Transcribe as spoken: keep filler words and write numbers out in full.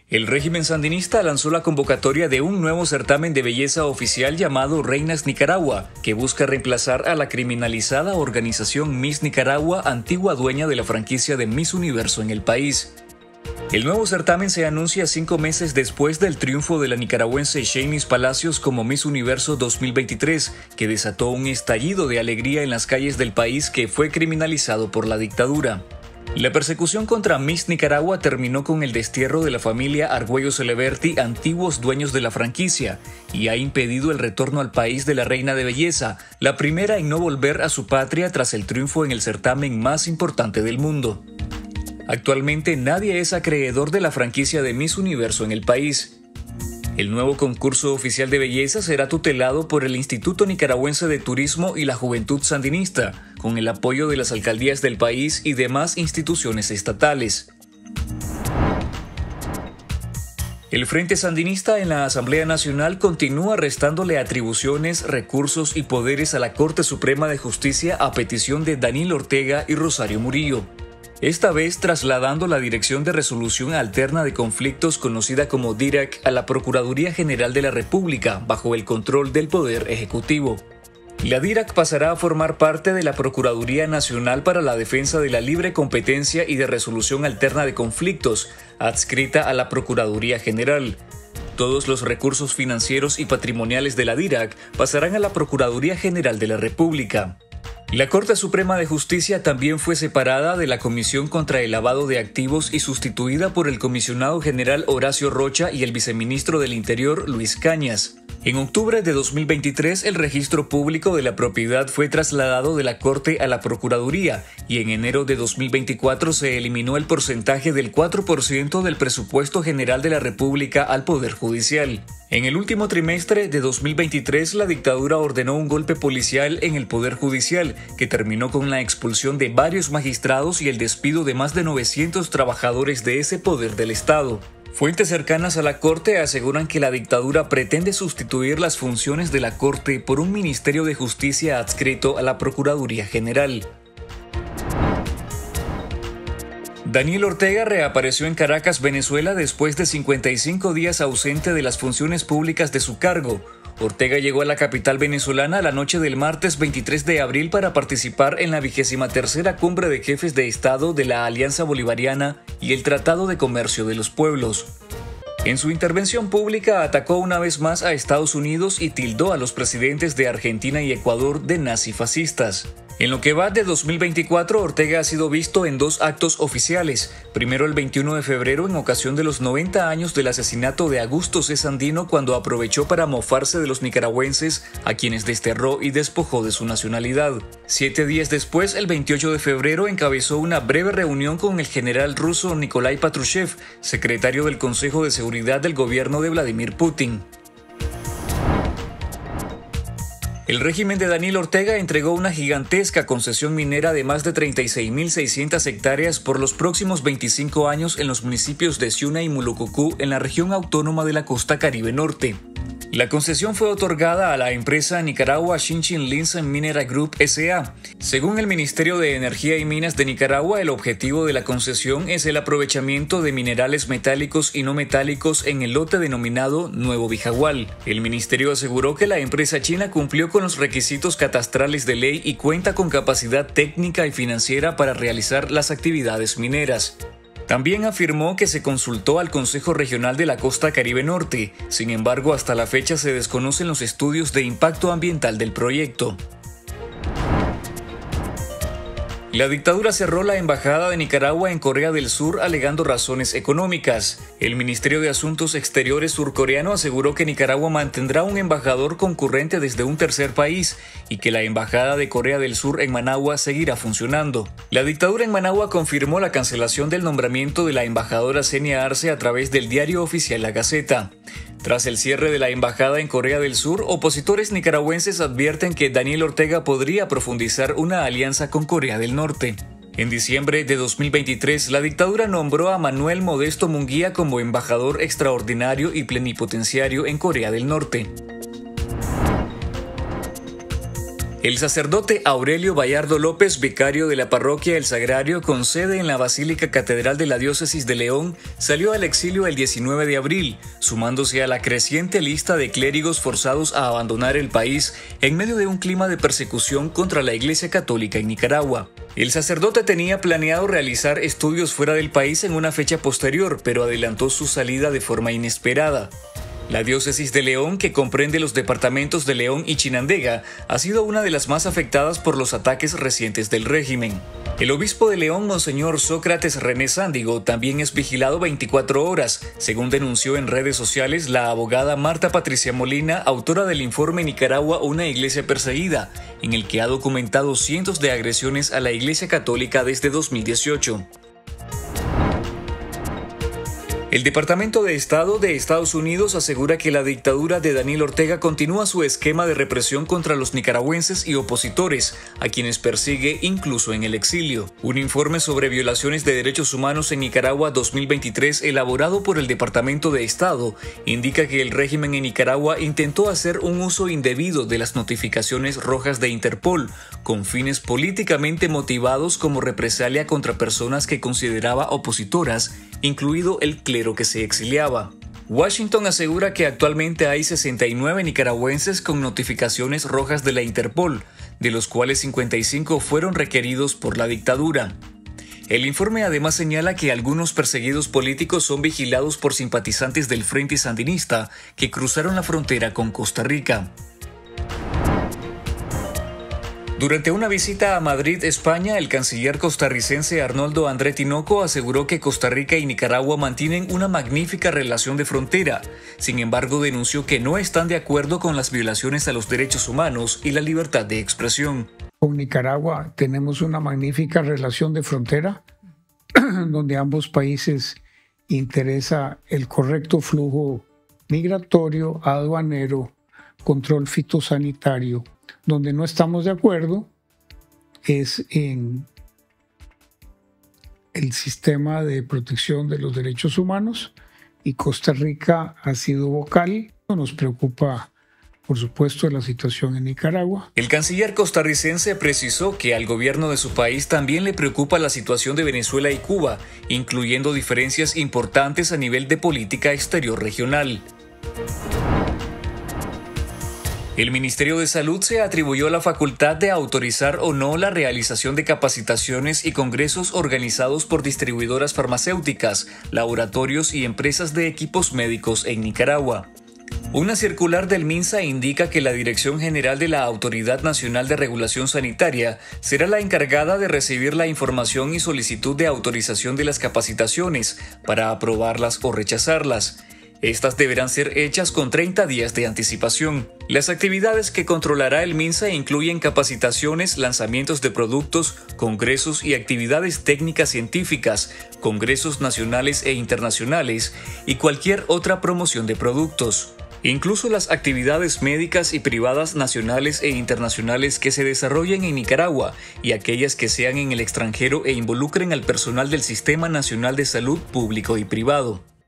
El régimen sandinista lanzó la convocatoria de un nuevo certamen de belleza oficial llamado Reinas Nicaragua, que busca reemplazar a la criminalizada organización Miss Nicaragua, antigua dueña de la franquicia de Miss Universo en el país. El nuevo certamen se anuncia cinco meses después del triunfo de la nicaragüense Shanice Palacios como Miss Universo dos mil veintitrés, que desató un estallido de alegría en las calles del país que fue criminalizado por la dictadura. La persecución contra Miss Nicaragua terminó con el destierro de la familia Argüello Celeberti, antiguos dueños de la franquicia, y ha impedido el retorno al país de la reina de belleza, la primera en no volver a su patria tras el triunfo en el certamen más importante del mundo. Actualmente nadie es acreedor de la franquicia de Miss Universo en el país. El nuevo concurso oficial de belleza será tutelado por el Instituto Nicaragüense de Turismo y la Juventud Sandinista, con el apoyo de las alcaldías del país y demás instituciones estatales. El Frente Sandinista en la Asamblea Nacional continúa restándole atribuciones, recursos y poderes a la Corte Suprema de Justicia a petición de Daniel Ortega y Rosario Murillo. Esta vez trasladando la Dirección de Resolución Alterna de Conflictos, conocida como D I R A C, a la Procuraduría General de la República, bajo el control del Poder Ejecutivo. La D I R A C pasará a formar parte de la Procuraduría Nacional para la Defensa de la Libre Competencia y de Resolución Alterna de Conflictos, adscrita a la Procuraduría General. Todos los recursos financieros y patrimoniales de la D I R A C pasarán a la Procuraduría General de la República. La Corte Suprema de Justicia también fue separada de la Comisión contra el Lavado de Activos y sustituida por el Comisionado General Horacio Rocha y el Viceministro del Interior Luis Cañas. En octubre de dos mil veintitrés, el registro público de la propiedad fue trasladado de la Corte a la Procuraduría y en enero de dos mil veinticuatro se eliminó el porcentaje del cuatro por ciento del presupuesto general de la República al Poder Judicial. En el último trimestre de dos mil veintitrés, la dictadura ordenó un golpe policial en el Poder Judicial, que terminó con la expulsión de varios magistrados y el despido de más de novecientos trabajadores de ese poder del Estado. Fuentes cercanas a la Corte aseguran que la dictadura pretende sustituir las funciones de la Corte por un Ministerio de Justicia adscrito a la Procuraduría General. Daniel Ortega reapareció en Caracas, Venezuela, después de cincuenta y cinco días ausente de las funciones públicas de su cargo. Ortega llegó a la capital venezolana la noche del martes veintitrés de abril para participar en la vigésima tercera Cumbre de Jefes de Estado de la Alianza Bolivariana y el Tratado de Comercio de los Pueblos. En su intervención pública atacó una vez más a Estados Unidos y tildó a los presidentes de Argentina y Ecuador de nazifascistas. En lo que va de dos mil veinticuatro, Ortega ha sido visto en dos actos oficiales. Primero el veintiuno de febrero en ocasión de los noventa años del asesinato de Augusto C. Sandino, cuando aprovechó para mofarse de los nicaragüenses a quienes desterró y despojó de su nacionalidad. Siete días después, el veintiocho de febrero, encabezó una breve reunión con el general ruso Nikolai Patrushev, secretario del Consejo de Seguridad del gobierno de Vladimir Putin. El régimen de Daniel Ortega entregó una gigantesca concesión minera de más de treinta y seis mil seiscientas hectáreas por los próximos veinticinco años en los municipios de Ciuna y Mulucucú, en la región autónoma de la costa Caribe Norte. La concesión fue otorgada a la empresa Nicaragua Shinchin Linsen Mineral Group S A Según el Ministerio de Energía y Minas de Nicaragua, el objetivo de la concesión es el aprovechamiento de minerales metálicos y no metálicos en el lote denominado Nuevo Vijagual. El ministerio aseguró que la empresa china cumplió con los requisitos catastrales de ley y cuenta con capacidad técnica y financiera para realizar las actividades mineras. También afirmó que se consultó al Consejo Regional de la Costa Caribe Norte. Sin embargo, hasta la fecha se desconocen los estudios de impacto ambiental del proyecto. La dictadura cerró la embajada de Nicaragua en Corea del Sur alegando razones económicas. El Ministerio de Asuntos Exteriores surcoreano aseguró que Nicaragua mantendrá un embajador concurrente desde un tercer país y que la embajada de Corea del Sur en Managua seguirá funcionando. La dictadura en Managua confirmó la cancelación del nombramiento de la embajadora Zenia Arce a través del diario oficial La Gaceta. Tras el cierre de la embajada en Corea del Sur, opositores nicaragüenses advierten que Daniel Ortega podría profundizar una alianza con Corea del Norte. En diciembre de dos mil veintitrés, la dictadura nombró a Manuel Modesto Munguía como embajador extraordinario y plenipotenciario en Corea del Norte. El sacerdote Aurelio Bayardo López, vicario de la parroquia El Sagrario con sede en la Basílica Catedral de la Diócesis de León, salió al exilio el diecinueve de abril, sumándose a la creciente lista de clérigos forzados a abandonar el país en medio de un clima de persecución contra la Iglesia Católica en Nicaragua. El sacerdote tenía planeado realizar estudios fuera del país en una fecha posterior, pero adelantó su salida de forma inesperada. La diócesis de León, que comprende los departamentos de León y Chinandega, ha sido una de las más afectadas por los ataques recientes del régimen. El obispo de León, Monseñor Sócrates René Sándigo, también es vigilado veinticuatro horas, según denunció en redes sociales la abogada Marta Patricia Molina, autora del informe Nicaragua, una iglesia perseguida, en el que ha documentado cientos de agresiones a la Iglesia Católica desde dos mil dieciocho. El Departamento de Estado de Estados Unidos asegura que la dictadura de Daniel Ortega continúa su esquema de represión contra los nicaragüenses y opositores, a quienes persigue incluso en el exilio. Un informe sobre violaciones de derechos humanos en Nicaragua dos mil veintitrés, elaborado por el Departamento de Estado, indica que el régimen en Nicaragua intentó hacer un uso indebido de las notificaciones rojas de Interpol, con fines políticamente motivados como represalia contra personas que consideraba opositoras, incluido el clero que se exiliaba. Washington asegura que actualmente hay sesenta y nueve nicaragüenses con notificaciones rojas de la Interpol, de los cuales cincuenta y cinco fueron requeridos por la dictadura. El informe además señala que algunos perseguidos políticos son vigilados por simpatizantes del Frente Sandinista que cruzaron la frontera con Costa Rica. Durante una visita a Madrid, España, el canciller costarricense Arnoldo André Tinoco aseguró que Costa Rica y Nicaragua mantienen una magnífica relación de frontera. Sin embargo, denunció que no están de acuerdo con las violaciones a los derechos humanos y la libertad de expresión. Con Nicaragua tenemos una magnífica relación de frontera, donde ambos países interesa el correcto flujo migratorio, aduanero, control fitosanitario. Donde no estamos de acuerdo es en el sistema de protección de los derechos humanos, y Costa Rica ha sido vocal. Nos preocupa, por supuesto, la situación en Nicaragua. El canciller costarricense precisó que al gobierno de su país también le preocupa la situación de Venezuela y Cuba, incluyendo diferencias importantes a nivel de política exterior regional. El Ministerio de Salud se atribuyó la facultad de autorizar o no la realización de capacitaciones y congresos organizados por distribuidoras farmacéuticas, laboratorios y empresas de equipos médicos en Nicaragua. Una circular del MINSA indica que la Dirección General de la Autoridad Nacional de Regulación Sanitaria será la encargada de recibir la información y solicitud de autorización de las capacitaciones para aprobarlas o rechazarlas. Estas deberán ser hechas con treinta días de anticipación. Las actividades que controlará el MINSA incluyen capacitaciones, lanzamientos de productos, congresos y actividades técnicas científicas, congresos nacionales e internacionales y cualquier otra promoción de productos. Incluso las actividades médicas y privadas nacionales e internacionales que se desarrollen en Nicaragua y aquellas que sean en el extranjero e involucren al personal del Sistema Nacional de Salud Público y Privado.